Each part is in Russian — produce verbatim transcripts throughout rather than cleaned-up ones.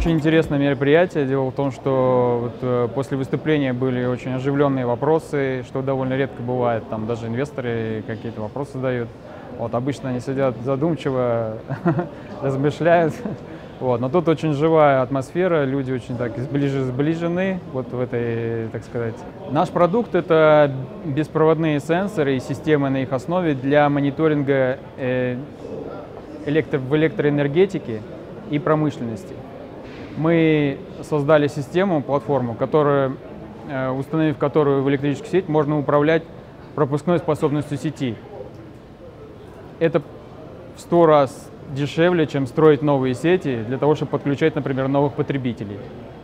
очень интересное мероприятие. Дело в том, что вот после выступления были очень оживленные вопросы, что довольно редко бывает. Там даже инвесторы какие-то вопросы задают. Вот, обычно они сидят задумчиво, размышляют. Вот, но тут очень живая атмосфера, люди очень так сближены вот в этой, так сказать. Наш продукт — это беспроводные сенсоры и системы на их основе для мониторинга э, электро, в электроэнергетике и промышленности. Мы создали систему, платформу, которая, э, установив которую в электрическую сеть, можно управлять пропускной способностью сети. Это в сто раз дешевле, чем строить новые сети для того, чтобы подключать, например, новых потребителей.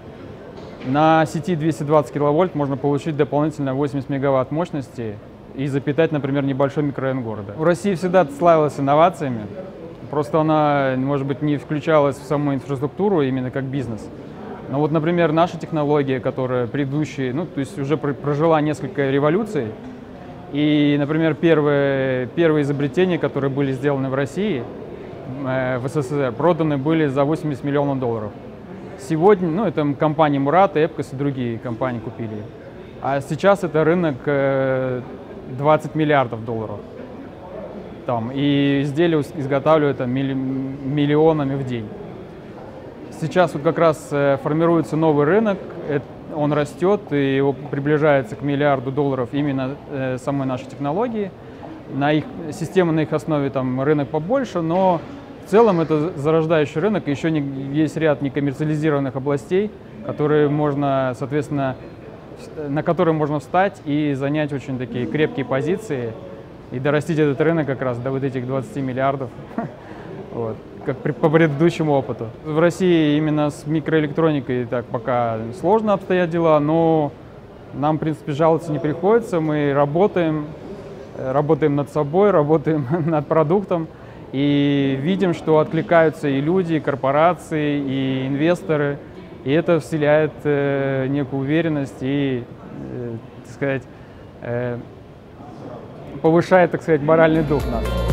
На сети двести двадцать киловольт можно получить дополнительно восемьдесят мегаватт мощности и запитать, например, небольшой микрорайон города. В России всегда славилась инновациями, просто она, может быть, не включалась в саму инфраструктуру именно как бизнес. Но вот, например, наша технология, которая предыдущие, ну, то есть уже прожила несколько революций, и, например, первые, первые изобретения, которые были сделаны в России, в СССР, проданы были за восемьдесят миллионов долларов. Сегодня, ну, это компании Мурат, Эпкос и другие компании купили. А сейчас это рынок двадцать миллиардов долларов. Там, и изделия изготавливают там, миллионами в день. Сейчас вот как раз формируется новый рынок, он растет и его приближается к миллиарду долларов именно самой нашей технологии. На их, система на их основе там рынок побольше, но в целом это зарождающий рынок, еще не, есть ряд некоммерциализированных областей, которые можно, соответственно, на которые можно встать и занять очень такие крепкие позиции и дорастить этот рынок как раз до вот этих двадцати миллиардов, вот, как при, по предыдущему опыту. В России именно с микроэлектроникой так пока сложно обстоят дела, но нам, в принципе, жаловаться не приходится, мы работаем. Работаем над собой, работаем над продуктом и видим, что откликаются и люди, и корпорации, и инвесторы. И это вселяет э, некую уверенность и, э, так сказать, э, повышает, так сказать, моральный дух нас.